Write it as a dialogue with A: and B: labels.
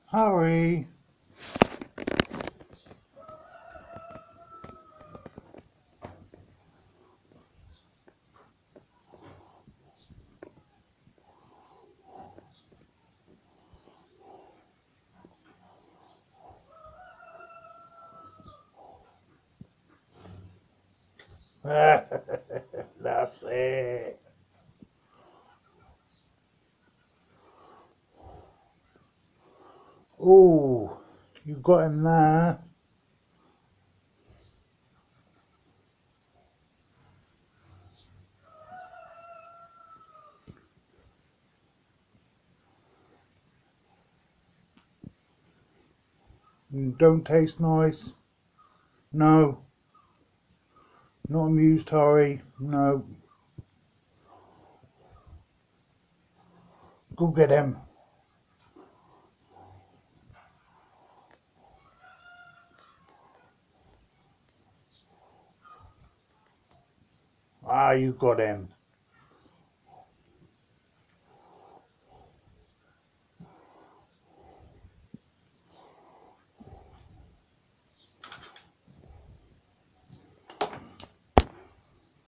A: Hurry. That's it. Oh, you got him there. Don't taste nice. No. Not amused, Harry. No. Go get him. Ah, you got him.